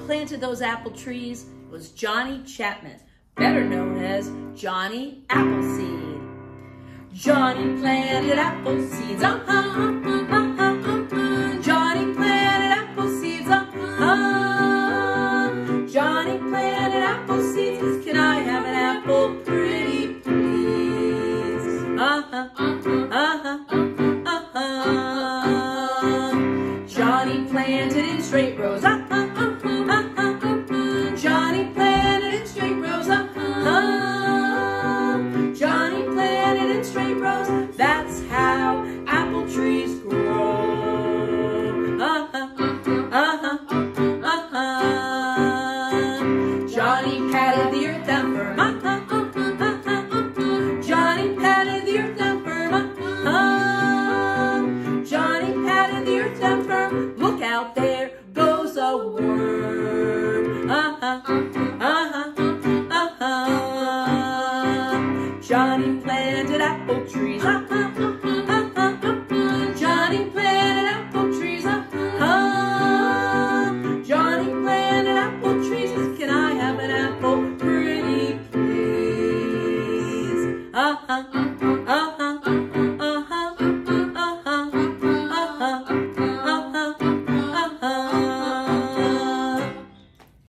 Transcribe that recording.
planted those apple trees was Johnny Chapman, better known as Johnny Appleseed. Johnny planted apple seeds, Johnny planted apple seeds, Johnny planted apple seeds. Can I have an apple, pretty please? Johnny planted in straight rows, Johnny planted in straight rows, Johnny planted in straight rows. That's how apple trees grow. Johnny patted the earth down firm, Johnny patted the earth down firm, Johnny patted the earth down firm. Look out, there goes a worm. Johnny planted apple trees, Johnny planted apple trees, Johnny planted apple trees. Can I have an apple, pretty please?